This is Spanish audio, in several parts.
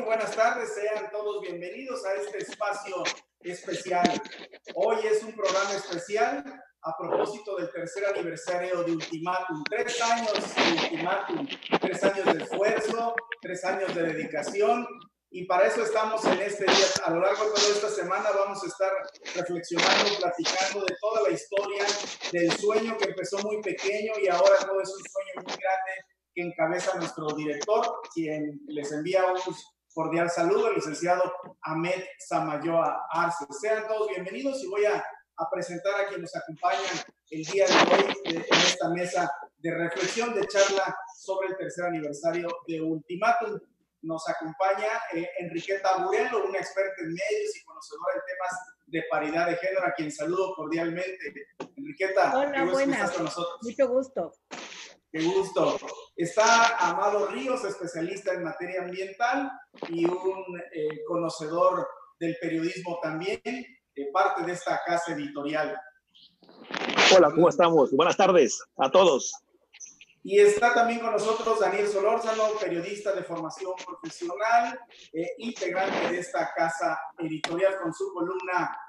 buenas tardes, sean todos bienvenidos a este espacio especial. Hoy es un programa especial a propósito del tercer aniversario de Ultimátum. 3 años de Ultimátum, 3 años de esfuerzo, 3 años de dedicación, y para eso estamos en este día. A lo largo de toda esta semana vamos a estar reflexionando, platicando de toda la historia del sueño que empezó muy pequeño y ahora todo es un sueño muy grande que encabeza nuestro director, quien les envía un cordial saludo, el licenciado Ahmed Samayoa Arce. Sean todos bienvenidos y voy a presentar a quienes nos acompañan el día de hoy en esta mesa de reflexión, de charla sobre el tercer aniversario de Ultimátum. Nos acompaña Enriqueta Burelo, una experta en medios y conocedora de temas de paridad de género, a quien saludo cordialmente. Enriqueta, hola, buenas. Estás con nosotros. Mucho gusto. Qué gusto. Está Amado Ríos, especialista en materia ambiental y un conocedor del periodismo también, parte de esta casa editorial. Hola, ¿cómo estamos? Buenas tardes a todos. Y está también con nosotros Daniel Solórzano, periodista de formación profesional, integrante de esta casa editorial con su columna,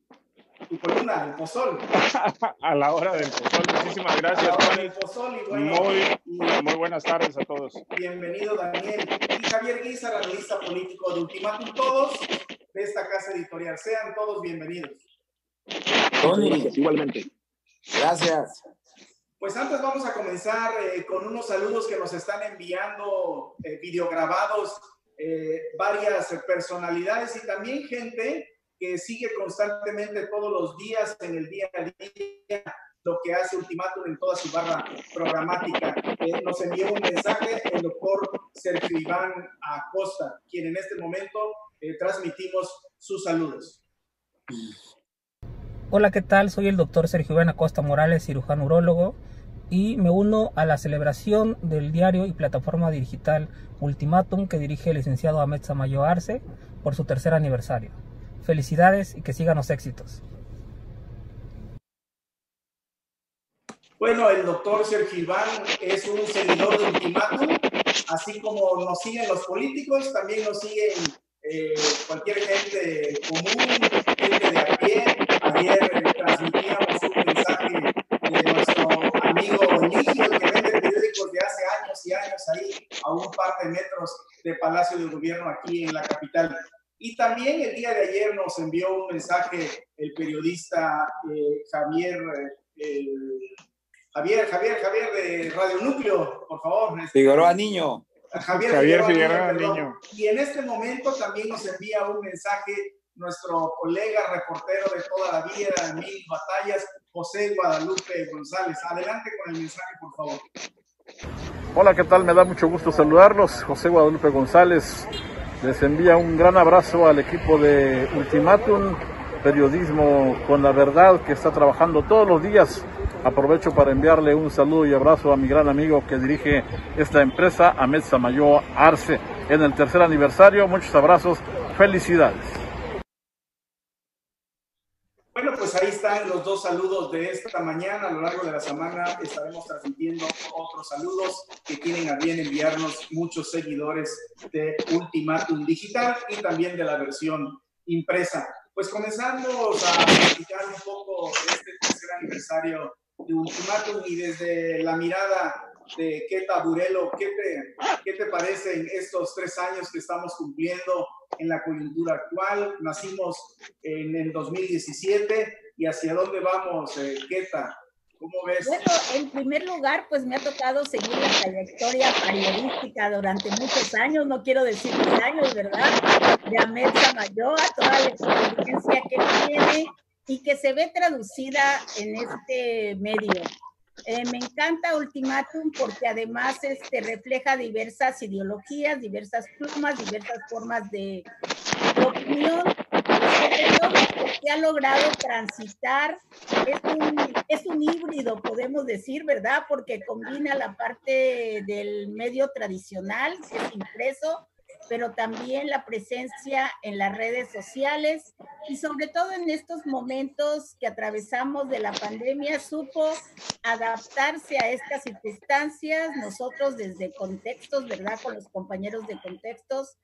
El Pozol. A la hora del Pozol, muchísimas gracias, Tony. Bueno, muy buenas tardes a todos. Bienvenido, Daniel. Y Javier Guizar, analista político de Ultimátum. Todos de esta casa editorial. Sean todos bienvenidos. Tony, igualmente. Gracias. Pues antes vamos a comenzar con unos saludos que nos están enviando videograbados varias personalidades y también gente que sigue constantemente todos los días en el día a día lo que hace Ultimátum en toda su barra programática. Nos envió un mensaje el doctor Sergio Iván Acosta, quien en este momento transmitimos sus saludos. Hola, ¿qué tal? Soy el doctor Sergio Iván Acosta Morales, cirujano urólogo, y me uno a la celebración del diario y plataforma digital Ultimátum que dirige el licenciado Ahmed Samayoa Arce por su tercer aniversario. Felicidades y que sigan los éxitos. Bueno, el doctor Sergio Iván es un seguidor de Ultimátum, así como nos siguen los políticos, también nos siguen cualquier gente común, gente de a pie. Ayer transmitíamos un mensaje de nuestro amigo Eligio, que vende periódicos de hace años y años ahí a un par de metros del Palacio de Gobierno aquí en la capital. Y también el día de ayer nos envió un mensaje el periodista Javier de Radio Núcleo, por favor. Figueroa Niño. Javier Figueroa Niño. Y en este momento también nos envía un mensaje nuestro colega reportero de toda la vida, de mil batallas, José Guadalupe González. Adelante con el mensaje, por favor. Hola, ¿qué tal? Me da mucho gusto saludarlos. José Guadalupe González les envía un gran abrazo al equipo de Ultimátum, periodismo con la verdad, que está trabajando todos los días. Aprovecho para enviarle un saludo y abrazo a mi gran amigo que dirige esta empresa, Ahmed Samayoa Arce, en el tercer aniversario. Muchos abrazos, felicidades. Bueno, pues ahí están los dos saludos de esta mañana. A lo largo de la semana estaremos transmitiendo otros saludos que tienen a bien enviarnos muchos seguidores de Ultimátum Digital y también de la versión impresa. Pues comenzamos a platicar un poco de este tercer aniversario de Ultimátum y desde la mirada de Keta Burelo, ¿qué te parecen estos 3 años que estamos cumpliendo en la coyuntura actual? Nacimos en el 2017 y ¿hacia dónde vamos, Keta? ¿Cómo ves? Bueno, en primer lugar, pues me ha tocado seguir la trayectoria periodística durante muchos años, no quiero decir 10 años, ¿verdad? De Ahmed Samayoa, toda la experiencia que tiene y que se ve traducida en este medio. Me encanta Ultimátum porque además refleja diversas ideologías, diversas plumas, diversas formas de opinión, sobre todo porque ha logrado transitar, es un híbrido, podemos decir, ¿verdad? Porque combina la parte del medio tradicional, que es impreso, pero también la presencia en las redes sociales y sobre todo en estos momentos que atravesamos de la pandemia, supo adaptarse a estas circunstancias, nosotros desde Contextos, ¿verdad? Con los compañeros de Contextos,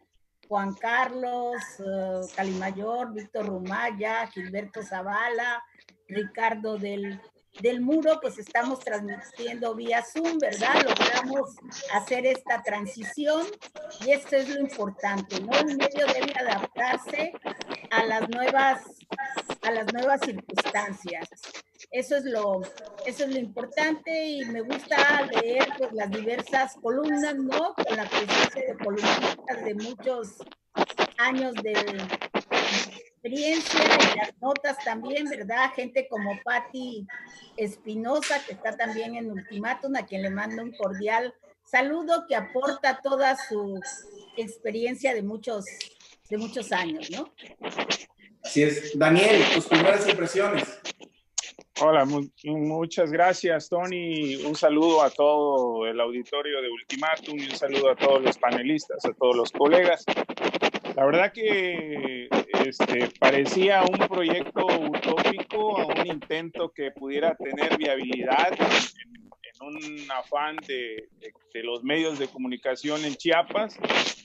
Juan Carlos, Calimayor, Víctor Rumaya, Gilberto Zavala, Ricardo del Muro, pues estamos transmitiendo vía Zoom, ¿verdad? Logramos hacer esta transición y esto es lo importante, ¿no? Un medio debe adaptarse a las nuevas circunstancias. Eso es lo importante y me gusta leer pues las diversas columnas, ¿no? Con la presencia de columnistas de muchos años de experiencia y las notas también, ¿verdad? Gente como Patti Espinosa, que está también en Ultimátum, a quien le mando un cordial saludo, que aporta toda su experiencia de muchos años, ¿no? Así es. Daniel, tus primeras impresiones. Hola, muchas gracias, Tony. Un saludo a todo el auditorio de Ultimátum y un saludo a todos los panelistas, a todos los colegas. La verdad que parecía un proyecto utópico, un intento que pudiera tener viabilidad en un afán de los medios de comunicación en Chiapas.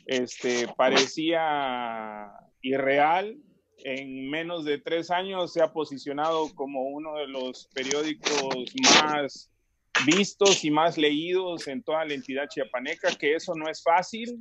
Parecía irreal. En menos de 3 años se ha posicionado como uno de los periódicos más vistos y más leídos en toda la entidad chiapaneca, que eso no es fácil,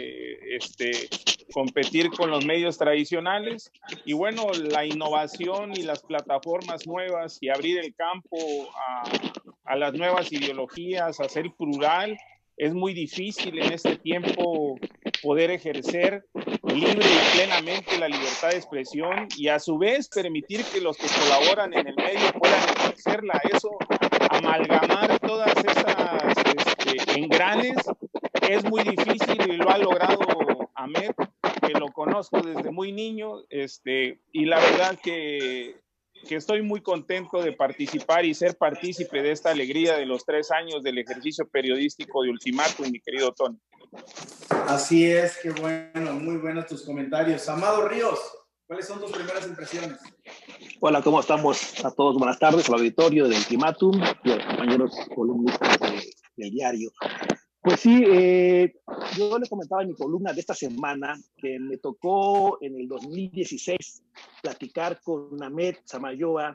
competir con los medios tradicionales. Y bueno, la innovación y las plataformas nuevas y abrir el campo a las nuevas ideologías, a ser plural, es muy difícil en este tiempo poder ejercer libre y plenamente la libertad de expresión y a su vez permitir que los que colaboran en el medio puedan ejercerla. Eso, amalgamar todas esas engranes es muy difícil y lo ha logrado Ahmed, que lo conozco desde muy niño, y la verdad que estoy muy contento de participar y ser partícipe de esta alegría de los 3 años del ejercicio periodístico de Ultimátum, mi querido Tony. Así es, qué bueno, muy buenos tus comentarios. Amado Ríos, ¿cuáles son tus primeras impresiones? Hola, ¿cómo estamos a todos? Buenas tardes al auditorio de Ultimátum y a los compañeros columnistas del diario. Pues sí, yo les comentaba en mi columna de esta semana que me tocó en el 2016 platicar con Ahmed Samayoa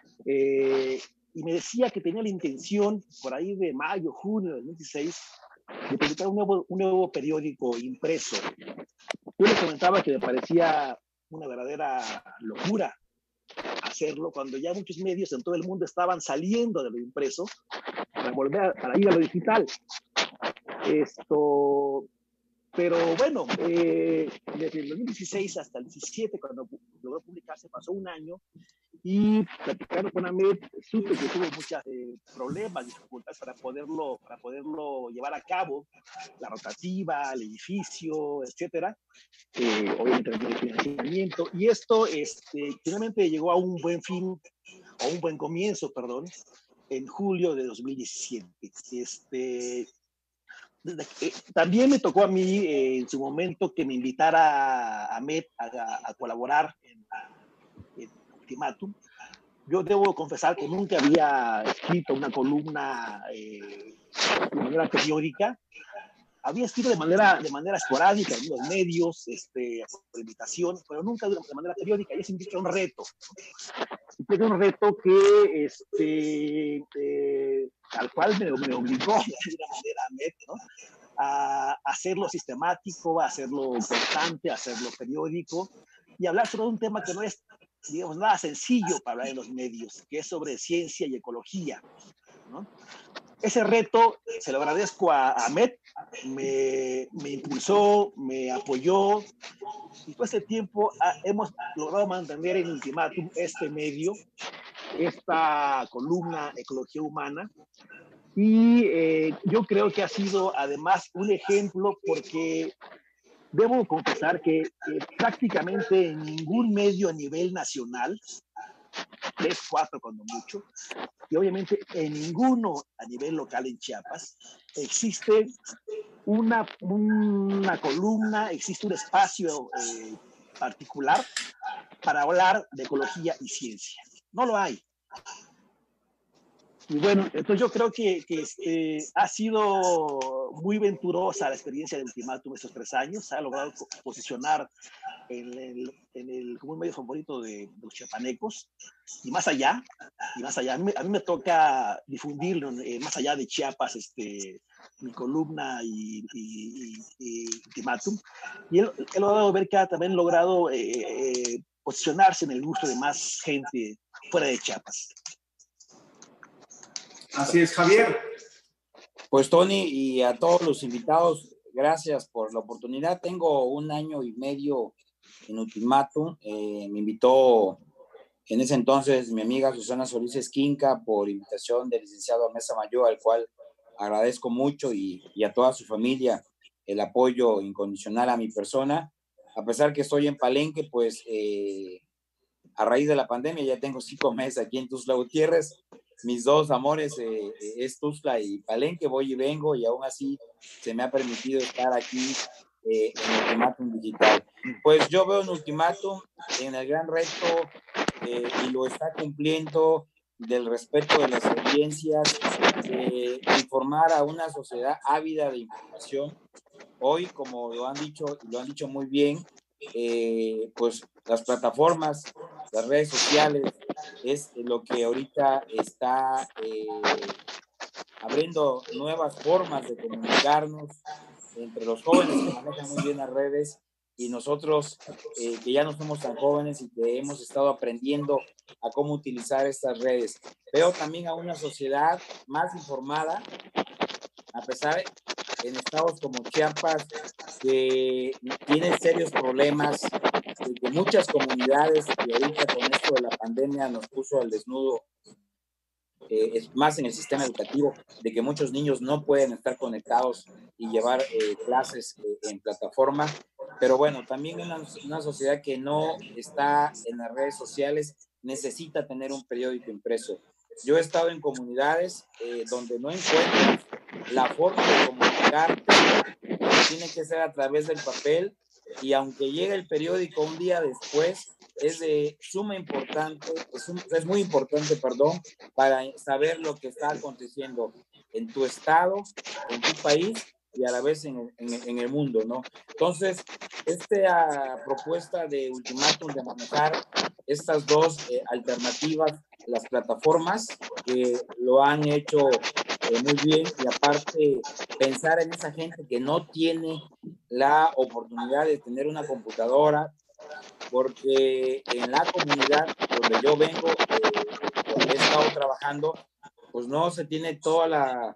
y me decía que tenía la intención por ahí de mayo, junio del 2016 de publicar un nuevo periódico impreso. Yo les comentaba que me parecía una verdadera locura hacerlo cuando ya muchos medios en todo el mundo estaban saliendo de lo impreso para ir a lo digital. Pero bueno, desde el 2016 hasta el 17, cuando logró publicarse, pasó un año y platicando con Ahmed, supe que tuvo muchos problemas, dificultades para poderlo llevar a cabo, la rotativa, el edificio, etcétera, obviamente el financiamiento, y esto finalmente llegó a un buen fin, o un buen comienzo, perdón, en julio de 2017. También me tocó a mí en su momento que me invitara a Ahmed a colaborar en Ultimátum. Yo debo confesar que nunca había escrito una columna de manera periódica. Había escrito de manera esporádica en los medios, por invitación, pero nunca de manera periódica. Y eso implica un reto. Implica un reto que al cual me obligó de alguna manera Ahmed, ¿no? A hacerlo sistemático, a hacerlo constante, a hacerlo periódico y hablar sobre un tema que no es, digamos, nada sencillo para hablar en los medios, que es sobre ciencia y ecología, ¿no? Ese reto se lo agradezco a Ahmed, me impulsó, me apoyó y todo ese tiempo hemos logrado mantener en Ultimátum este medio, esta columna Ecología Humana. Y yo creo que ha sido además un ejemplo porque debo confesar que prácticamente en ningún medio a nivel nacional, 3, 4 cuando mucho, y obviamente en ninguno a nivel local en Chiapas, existe una columna, existe un espacio particular para hablar de ecología y ciencia. No lo hay. Y bueno, entonces yo creo que ha sido muy venturosa la experiencia de Ultimátum estos 3 años. Ha logrado posicionar como un medio favorito de los chiapanecos y más allá. A mí me toca difundirlo más allá de Chiapas, mi columna y Ultimátum. Y él ha logrado ver que ha también logrado posicionarse en el gusto de más gente fuera de Chiapas. Así es, Javier. Pues Tony y a todos los invitados, gracias por la oportunidad. Tengo 1 año y medio en Ultimátum. Me invitó en ese entonces mi amiga Susana Solís Esquinca por invitación del licenciado Mesa Mayor, al cual agradezco mucho, y a toda su familia el apoyo incondicional a mi persona. A pesar que estoy en Palenque, pues a raíz de la pandemia ya tengo 5 meses aquí en Tuxtla Gutiérrez. Mis 2 amores es Tuxtla y Palenque, voy y vengo, y aún así se me ha permitido estar aquí en Ultimátum Digital. Pues yo veo en Ultimátum en el gran reto, y lo está cumpliendo, del respeto de las audiencias, informar a una sociedad ávida de información. Hoy, como lo han dicho muy bien, pues las plataformas, las redes sociales, es lo que ahorita está abriendo nuevas formas de comunicarnos entre los jóvenes que manejan muy bien las redes, y nosotros que ya no somos tan jóvenes y que hemos estado aprendiendo a cómo utilizar estas redes. Veo también a una sociedad más informada, a pesar en estados como Chiapas, que tienen serios problemas, que muchas comunidades, y ahorita con esto de la pandemia nos puso al desnudo, es más en el sistema educativo, de que muchos niños no pueden estar conectados y llevar clases en plataforma. Pero bueno, también una sociedad que no está en las redes sociales necesita tener un periódico impreso. Yo he estado en comunidades donde no encuentras la forma de comunicarte, tiene que ser a través del papel, y aunque llegue el periódico un día después, es de suma importante, es muy importante, perdón, para saber lo que está aconteciendo en tu estado, en tu país y a la vez en el mundo, ¿no? Entonces, esta propuesta de Ultimátum de manejar estas 2 alternativas, las plataformas, que lo han hecho muy bien, y aparte pensar en esa gente que no tiene la oportunidad de tener una computadora, porque en la comunidad donde yo vengo, donde he estado trabajando, pues no se tiene toda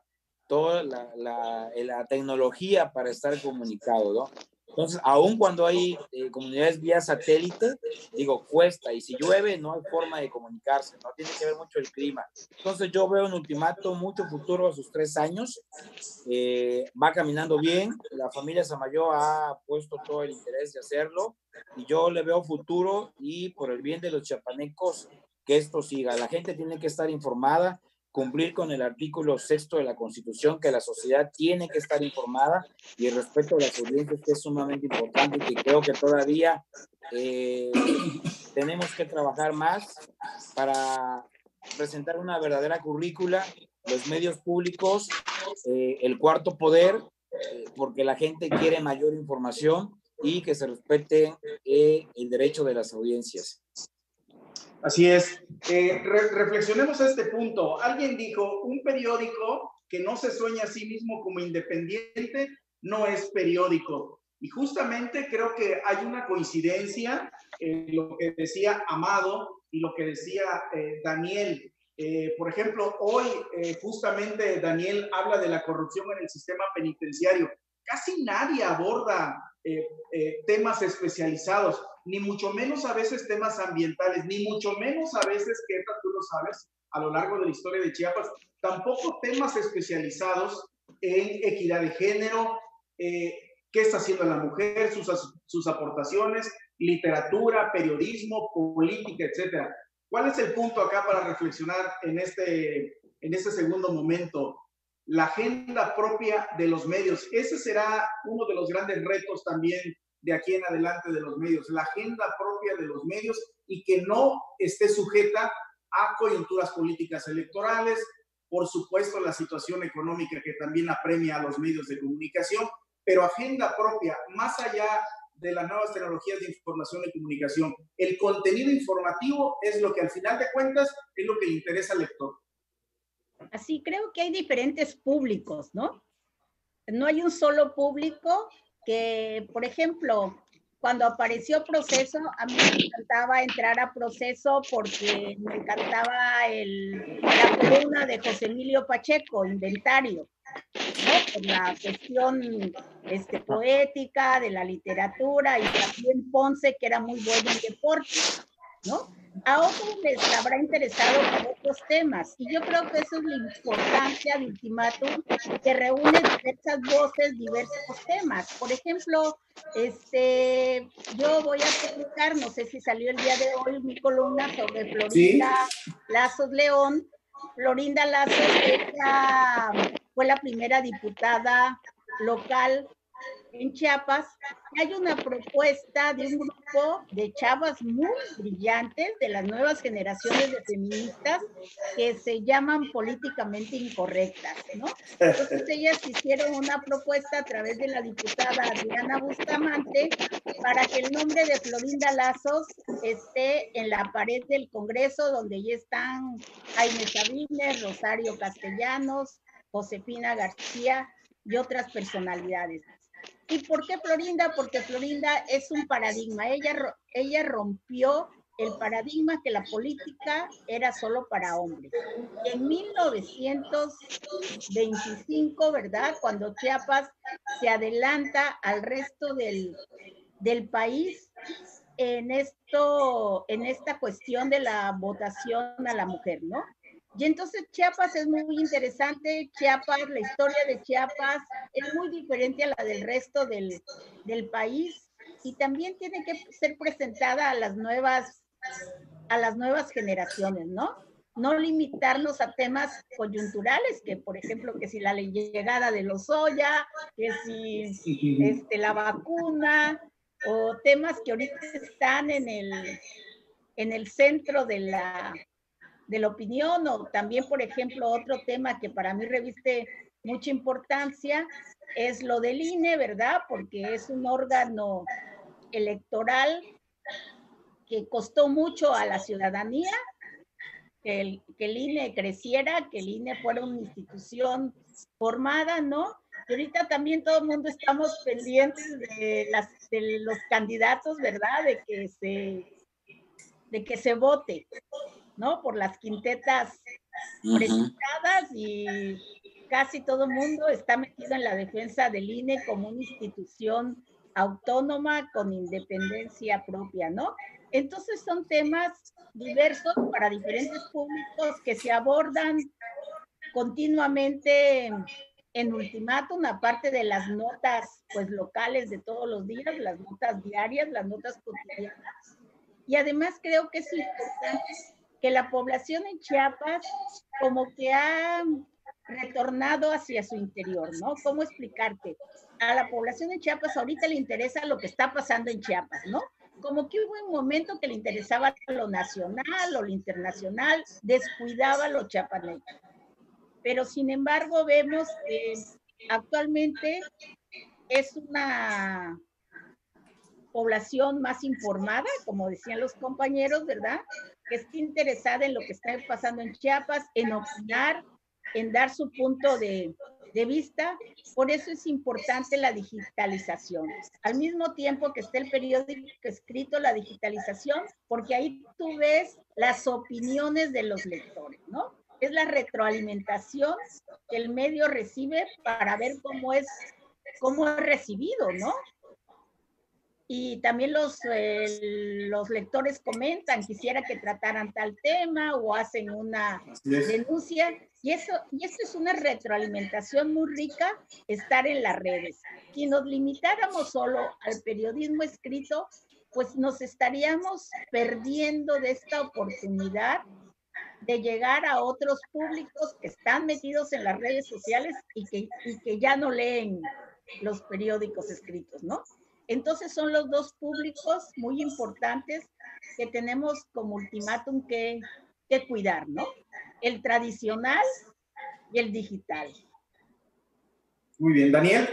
la tecnología para estar comunicado, ¿no? Entonces, aun cuando hay comunidades vía satélite, digo, cuesta, y si llueve no hay forma de comunicarse, no tiene que ver mucho el clima. Entonces yo veo en Ultimátum mucho futuro a sus 3 años, va caminando bien, la familia Samayoa ha puesto todo el interés de hacerlo, y yo le veo futuro, y por el bien de los chiapanecos, que esto siga. La gente tiene que estar informada, cumplir con el artículo 6º de la Constitución, que la sociedad tiene que estar informada, y el respeto a las audiencias, que es sumamente importante, y que creo que todavía tenemos que trabajar más para presentar una verdadera currícula, los medios públicos, el cuarto poder, porque la gente quiere mayor información y que se respete el derecho de las audiencias. Así es. Reflexionemos a este punto. Alguien dijo, un periódico que no se sueña a sí mismo como independiente no es periódico. Y justamente creo que hay una coincidencia en lo que decía Amado y lo que decía Daniel. Por ejemplo, hoy justamente Daniel habla de la corrupción en el sistema penitenciario. Casi nadie aborda temas especializados, ni mucho menos a veces temas ambientales, ni mucho menos a veces, que tú lo sabes, a lo largo de la historia de Chiapas, tampoco temas especializados en equidad de género, qué está haciendo la mujer, sus aportaciones, literatura, periodismo, política, etcétera. ¿Cuál es el punto acá para reflexionar en este segundo momento? La agenda propia de los medios. Ese será uno de los grandes retos también de aquí en adelante de los medios, la agenda propia de los medios, y que no esté sujeta a coyunturas políticas electorales por supuesto la situación económica que también apremia a los medios de comunicación, pero agenda propia, más allá de las nuevas tecnologías de información y comunicación. El contenido informativo es lo que al final de cuentas es lo que le interesa al lector. Así creo que hay diferentes públicos, ¿no? No hay un solo público que, por ejemplo, cuando apareció Proceso, a mí me encantaba entrar a Proceso porque me encantaba la columna de José Emilio Pacheco, Inventario, ¿no? Por la cuestión poética de la literatura, y también Ponce, que era muy bueno en deporte, ¿no? A otros les habrá interesado por otros temas, y yo creo que eso es la importancia de Ultimátum, que reúne diversas voces, diversos temas. Por ejemplo, yo voy a publicar, no sé si salió el día de hoy, mi columna sobre Florinda Lazos León. Florinda Lazos, ella fue la primera diputada local en Chiapas. Hay una propuesta de un grupo de chavas muy brillantes de las nuevas generaciones de feministas que se llaman políticamente incorrectas, ¿no? Entonces ellas hicieron una propuesta a través de la diputada Adriana Bustamante para que el nombre de Florinda Lazos esté en la pared del Congreso, donde ya están Jaime Sabines, Rosario Castellanos, Josefina García y otras personalidades. ¿Y por qué Florinda? Porque Florinda es un paradigma. Ella rompió el paradigma que la política era solo para hombres. En 1925, ¿verdad? Cuando Chiapas se adelanta al resto del país en esta cuestión de la votación a la mujer, ¿no? Y entonces Chiapas es muy interesante. Chiapas, la historia de Chiapas es muy diferente a la del resto del país, y también tiene que ser presentada a las nuevas generaciones, ¿no? No limitarnos a temas coyunturales, que por ejemplo, que si la llegada de Lozoya, que si la vacuna, o temas que ahorita están en el centro de la opinión, o también, por ejemplo, otro tema que para mí reviste mucha importancia es lo del INE, ¿verdad? Porque es un órgano electoral que costó mucho a la ciudadanía que el INE creciera, que el INE fuera una institución formada, ¿no? Y ahorita también todo el mundo estamos pendientes de los candidatos, ¿verdad? De que se vote, ¿no? Por las quintetas presentadas, y casi todo el mundo está metido en la defensa del INE como una institución autónoma con independencia propia, ¿no? Entonces son temas diversos para diferentes públicos que se abordan continuamente en Ultimátum, aparte de las notas pues locales de todos los días, las notas diarias, las notas cotidianas. Y además creo que es importante que la población en Chiapas como que ha retornado hacia su interior, ¿no? ¿Cómo explicarte? A la población en Chiapas ahorita le interesa lo que está pasando en Chiapas, ¿no? Como que hubo un momento que le interesaba lo nacional o lo internacional, descuidaba lo chiapaneco. Pero sin embargo vemos que actualmente es una población más informada, como decían los compañeros, ¿verdad? Que está interesada en lo que está pasando en Chiapas, en opinar, en dar su punto de vista. Por eso es importante la digitalización. Al mismo tiempo que está el periódico escrito, la digitalización, porque ahí tú ves las opiniones de los lectores, ¿no? Es la retroalimentación que el medio recibe para ver cómo es recibido, ¿no? Y también los lectores comentan, quisiera que trataran tal tema, o hacen una denuncia. Y esto es una retroalimentación muy rica, estar en las redes. Si nos limitáramos solo al periodismo escrito, pues nos estaríamos perdiendo de esta oportunidad de llegar a otros públicos que están metidos en las redes sociales y que ya no leen los periódicos escritos, ¿no? Entonces son los dos públicos muy importantes que tenemos como Ultimátum que cuidar, ¿no? El tradicional, y el digital. Muy bien, Daniel.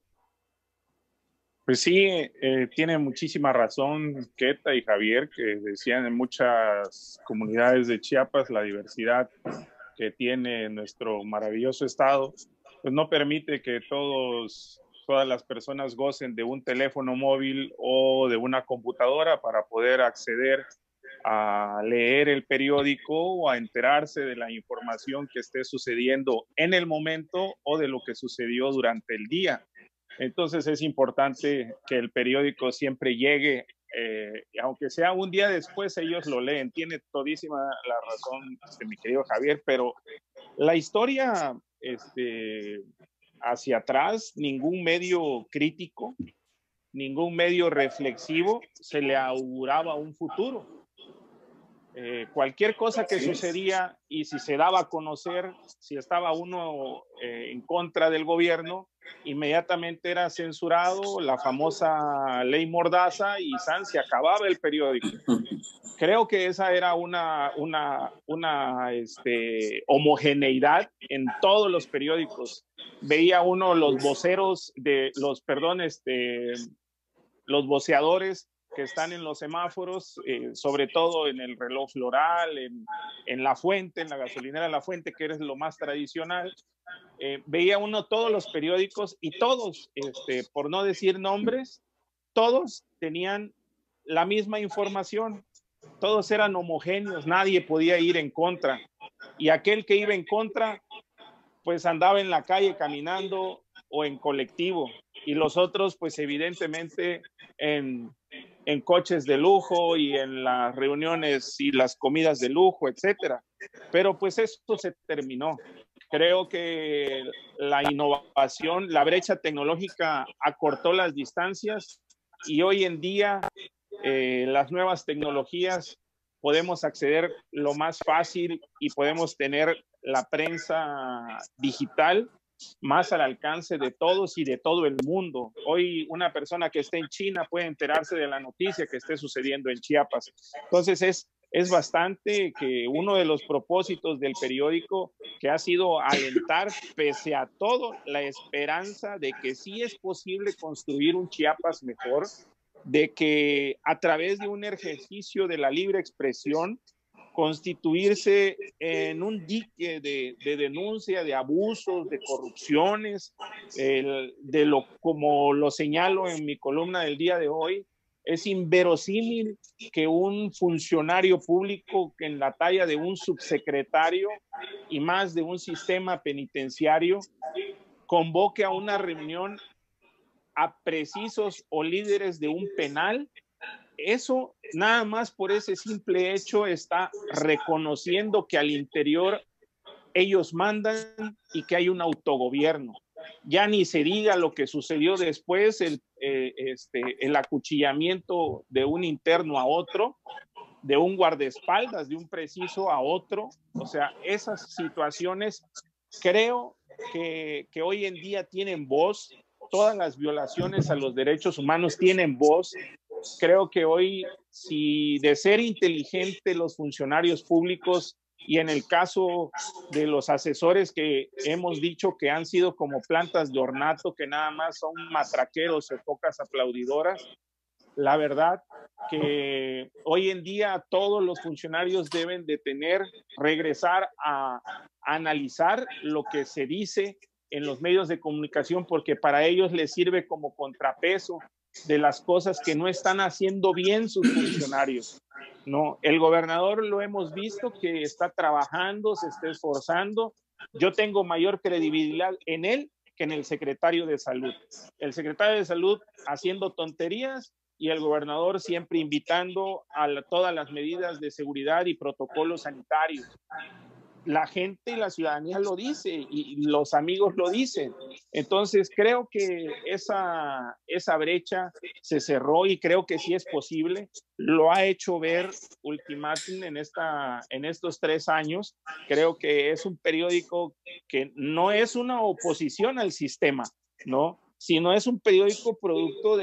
Pues sí, tiene muchísima razón Queta y Javier, que decían en muchas comunidades de Chiapas la diversidad que tiene nuestro maravilloso estado, pues no permite que todas las personas gocen de un teléfono móvil o de una computadora para poder acceder a leer el periódico o a enterarse de la información que esté sucediendo en el momento o de lo que sucedió durante el día. Entonces es importante que el periódico siempre llegue, aunque sea un día después, ellos lo leen. Tiene todísima la razón, mi querido Javier, pero la historia hacia atrás, ningún medio crítico, ningún medio reflexivo se le auguraba un futuro. Cualquier cosa que sucedía y si se daba a conocer, si estaba uno en contra del gobierno, inmediatamente era censurado, la famosa ley Mordaza, y se acababa el periódico. Creo que esa era una homogeneidad en todos los periódicos. Veía uno los voceros de los voceadores que están en los semáforos, sobre todo en el Reloj Floral, en La Fuente, en la gasolinera La Fuente, que es lo más tradicional. Veía uno todos los periódicos y todos, por no decir nombres, todos tenían la misma información, todos eran homogéneos, nadie podía ir en contra. Y aquel que iba en contra, pues andaba en la calle caminando o en colectivo. Y los otros, pues evidentemente en coches de lujo y en las reuniones y las comidas de lujo, etcétera. Pero pues esto se terminó. Creo que la innovación, la brecha tecnológica acortó las distancias y hoy en día las nuevas tecnologías podemos acceder lo más fácil y podemos tener la prensa digital más al alcance de todos y de todo el mundo. Hoy una persona que esté en China puede enterarse de la noticia que esté sucediendo en Chiapas. Entonces es bastante que uno de los propósitos del periódico, que ha sido alentar, pese a todo, la esperanza de que sí es posible construir un Chiapas mejor, de que a través de un ejercicio de la libre expresión, constituirse en un dique de denuncia de abusos, de corrupciones, como lo señalo en mi columna del día de hoy. Es inverosímil que un funcionario público que en la talla de un subsecretario y más de un sistema penitenciario convoque a una reunión a precisos o líderes de un penal. Eso, nada más por ese simple hecho, está reconociendo que al interior ellos mandan y que hay un autogobierno. Ya ni se diga lo que sucedió después, el acuchillamiento de un interno a otro, de un guardaespaldas, de un preciso a otro. O sea, esas situaciones creo que hoy en día tienen voz. Todas las violaciones a los derechos humanos tienen voz. Creo que hoy, si de ser inteligente los funcionarios públicos, y en el caso de los asesores que hemos dicho que han sido como plantas de ornato, que nada más son matraqueros o pocas aplaudidoras, la verdad que hoy en día todos los funcionarios deben de regresar a analizar lo que se dice en los medios de comunicación, porque para ellos les sirve como contrapeso de las cosas que no están haciendo bien sus funcionarios. No, el gobernador lo hemos visto que está trabajando, se está esforzando. Yo tengo mayor credibilidad en él que en el secretario de Salud. El secretario de Salud haciendo tonterías y el gobernador siempre invitando a todas las medidas de seguridad y protocolos sanitarios. La gente y la ciudadanía lo dice y los amigos lo dicen. Entonces creo que esa brecha se cerró y creo que sí es posible. Lo ha hecho ver Ultimátum en estos 3 años. Creo que es un periódico que no es una oposición al sistema, ¿no? Sino es un periódico producto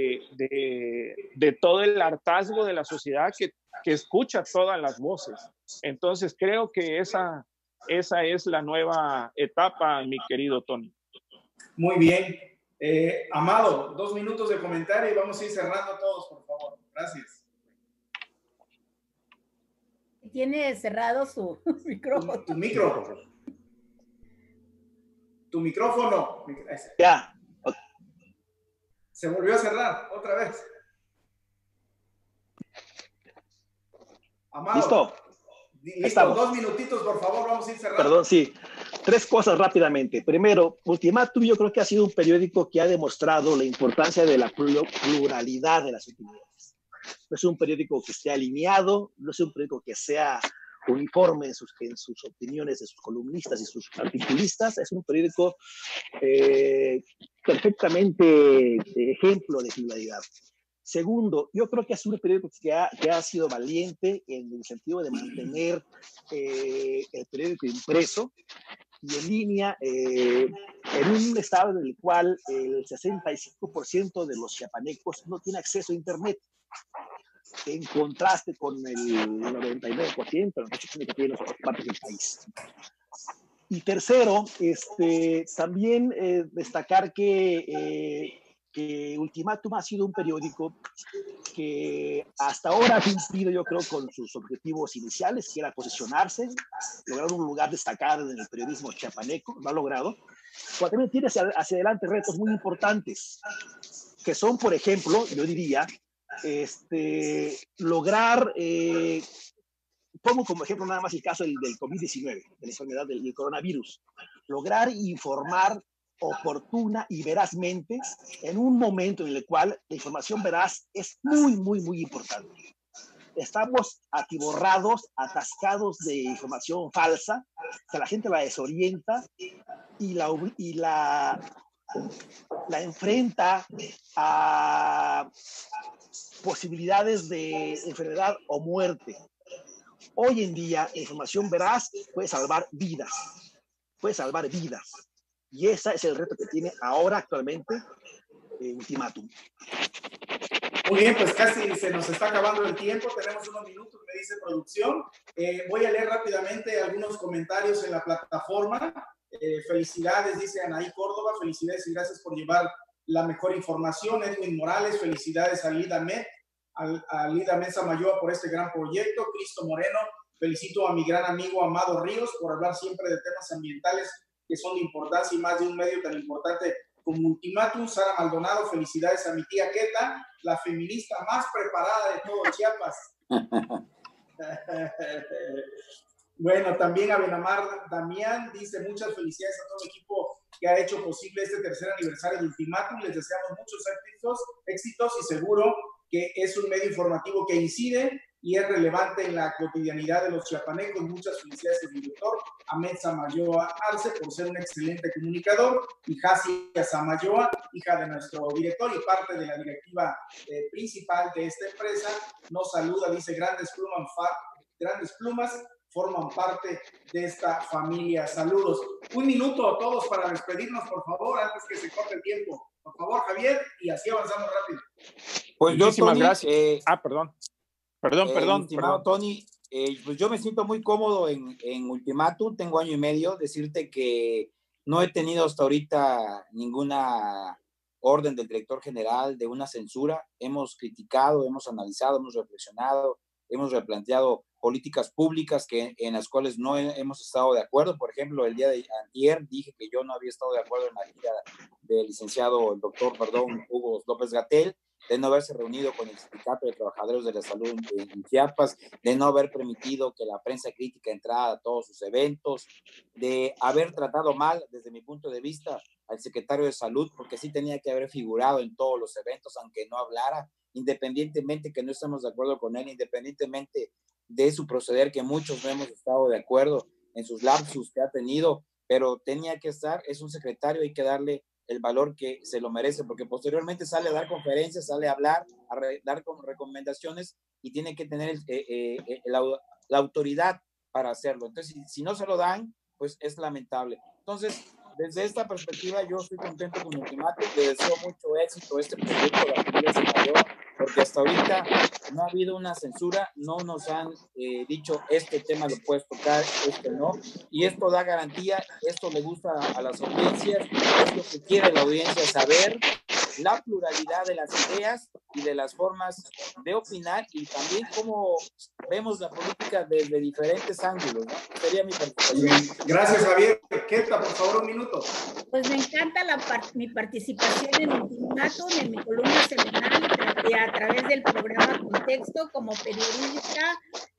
de todo el hartazgo de la sociedad que escucha todas las voces. Entonces creo que esa esa es la nueva etapa, mi querido Tony. Muy bien. Amado, 2 minutos de comentario y vamos a ir cerrando todos, por favor. Gracias. Tiene cerrado su micrófono. Tu micro. Tu micrófono. Ya. Se volvió a cerrar otra vez. Amado. Listo, 2 minutitos, por favor, vamos a ir cerrando. Perdón, sí. 3 cosas rápidamente. Primero, Ultimátum yo creo que ha sido un periódico que ha demostrado la importancia de la pluralidad de las opiniones. No es un periódico que esté alineado, no es un periódico que sea uniforme en sus opiniones de sus columnistas y sus articulistas. Es un periódico perfectamente ejemplo de pluralidad. Segundo, yo creo que es un periódico que ha sido valiente en el sentido de mantener el periódico impreso y en línea en un estado en el cual el 65% de los chiapanecos no tiene acceso a Internet, en contraste con el 99%, que tiene en otras partes del país. Y tercero, también destacar que Ultimátum ha sido un periódico que hasta ahora ha cumplido, yo creo, con sus objetivos iniciales, que era posicionarse, lograr un lugar destacado en el periodismo chiapaneco, lo ha logrado, pero también tiene hacia adelante retos muy importantes, que son, por ejemplo, yo diría, lograr, pongo como ejemplo nada más el caso del COVID-19, de la enfermedad del coronavirus, lograr informar oportuna y verazmente en un momento en el cual la información veraz es muy, muy, muy importante. Estamos atiborrados, atascados de información falsa, que la gente la desorienta y la enfrenta a posibilidades de enfermedad o muerte. Hoy en día, la información veraz puede salvar vidas. Puede salvar vidas. Y ese es el reto que tiene ahora actualmente Ultimátum. Muy bien, pues casi se nos está acabando el tiempo. Tenemos unos minutos, me dice producción. Voy a leer rápidamente algunos comentarios en la plataforma. Felicidades, dice Anaí Córdoba. Felicidades y gracias por llevar la mejor información. Edwin Morales, felicidades a Lida Met, a Lida Mesa Mayoa por este gran proyecto. Cristo Moreno, felicito a mi gran amigo Amado Ríos por hablar siempre de temas ambientales que son de importancia y más de un medio tan importante como Ultimátum. Sara Maldonado, felicidades a mi tía Queta, la feminista más preparada de todo Chiapas. Bueno, también a Benamar Damián dice muchas felicidades a todo el equipo que ha hecho posible este tercer aniversario de Ultimátum. Les deseamos muchos éxitos y seguro que es un medio informativo que incide y es relevante en la cotidianidad de los chiapanecos. Muchas felicidades al director Ahmed Samayoa Arce por ser un excelente comunicador, y Jasia Samayoa, hija de nuestro director y parte de la directiva principal de esta empresa, nos saluda, dice grandes plumas forman parte de esta familia. Saludos. 1 minuto a todos para despedirnos, por favor, antes que se corte el tiempo. Por favor, Javier, y así avanzamos rápido. Pues yo, muchísimas Tony, gracias. Perdón. Tony, pues yo me siento muy cómodo en Ultimátum, tengo 1 año y medio, decirte que no he tenido hasta ahorita ninguna orden del director general de una censura. Hemos criticado, hemos analizado, hemos reflexionado, hemos replanteado políticas públicas en las cuales no hemos estado de acuerdo. Por ejemplo, el día de ayer dije que yo no había estado de acuerdo en la gira del licenciado, el doctor, Hugo López-Gatell, de no haberse reunido con el Sindicato de Trabajadores de la Salud en Chiapas, de no haber permitido que la prensa crítica entrara a todos sus eventos, de haber tratado mal, desde mi punto de vista, al secretario de Salud, porque sí tenía que haber figurado en todos los eventos, aunque no hablara, independientemente que no estemos de acuerdo con él, independientemente de su proceder, que muchos no hemos estado de acuerdo en sus lapsus que ha tenido, pero tenía que estar. Es un secretario, hay que darle el valor que se lo merece, porque posteriormente sale a dar conferencias, sale a hablar, a dar recomendaciones, y tiene que tener la autoridad para hacerlo. Entonces, si no se lo dan, pues es lamentable. Entonces, desde esta perspectiva yo estoy contento con Ultimátum, le deseo mucho éxito a este proyecto de la familia Samayoa, porque hasta ahorita no ha habido una censura, no nos han dicho este tema lo puedes tocar, este no, y esto da garantía, esto le gusta a las audiencias, es lo que quiere la audiencia saber, la pluralidad de las ideas y de las formas de opinar y también cómo vemos la política desde diferentes ángulos, ¿no? Sería mi participación. Gracias, Javier. Keta, por favor, un minuto. Pues me encanta mi participación en Ultimátum, en mi columna semanal y a través del programa Contexto como periodista,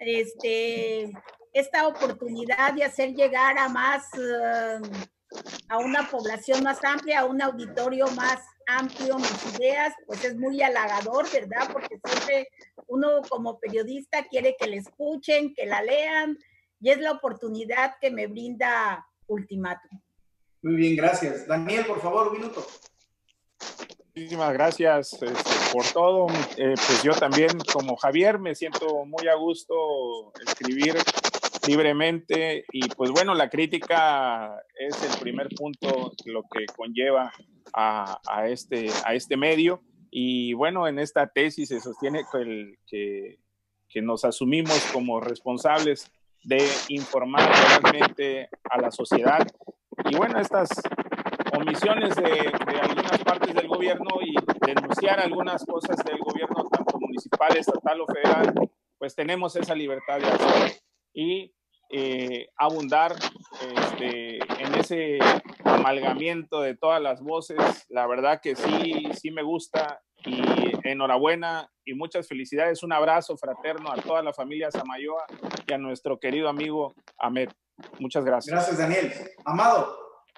esta oportunidad de hacer llegar a más, a una población más amplia, a un auditorio más amplio mis ideas, pues es muy halagador, ¿verdad? Porque siempre uno como periodista quiere que le escuchen, que la lean, y es la oportunidad que me brinda Ultimátum. Muy bien, gracias. Daniel, por favor, un minuto. Muchísimas gracias por todo. Pues yo también, como Javier, me siento muy a gusto escribir libremente y pues bueno, la crítica es el primer punto lo que conlleva a este medio y bueno, en esta tesis se sostiene que nos asumimos como responsables de informar realmente a la sociedad y bueno, estas omisiones de algunas partes del gobierno y denunciar algunas cosas del gobierno, tanto municipal, estatal o federal, pues tenemos esa libertad de hacer y abundar en ese amalgamiento de todas las voces. La verdad que sí me gusta y enhorabuena y muchas felicidades. Un abrazo fraterno a toda la familia Samayoa y a nuestro querido amigo Ahmed. Muchas gracias. Gracias, Daniel. Amado.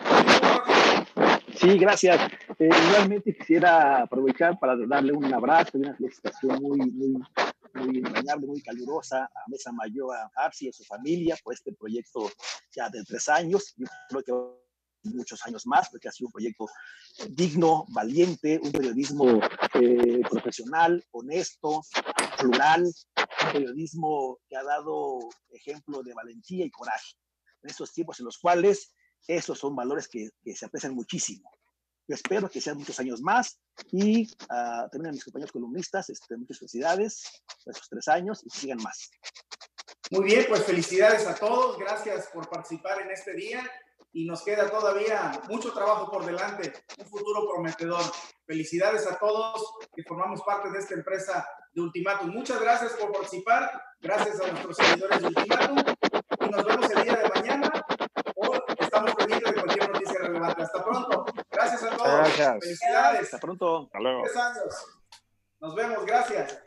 Sí, gracias. Igualmente quisiera aprovechar para darle un abrazo y una felicitación muy entrañable, muy calurosa a Ahmed Samayoa Arce y a su familia por este proyecto ya de 3 años. Yo creo que muchos años más, porque ha sido un proyecto digno, valiente, un periodismo profesional, honesto, plural, un periodismo que ha dado ejemplo de valentía y coraje en estos tiempos en los cuales esos son valores que se aprecian muchísimo. Yo espero que sean muchos años más y también a mis compañeros columnistas, muchas felicidades por esos 3 años y sigan más. Muy bien, pues felicidades a todos, gracias por participar en este día y nos queda todavía mucho trabajo por delante, un futuro prometedor. Felicidades a todos que formamos parte de esta empresa de Ultimátum. Muchas gracias por participar, gracias a nuestros seguidores de Ultimátum y nos vemos el día de mañana o estamos pendientes de cualquier noticia relevante. Hasta pronto. Gracias a todos. Gracias. Felicidades. Hasta pronto. Hasta luego. 3 años. Nos vemos. Gracias.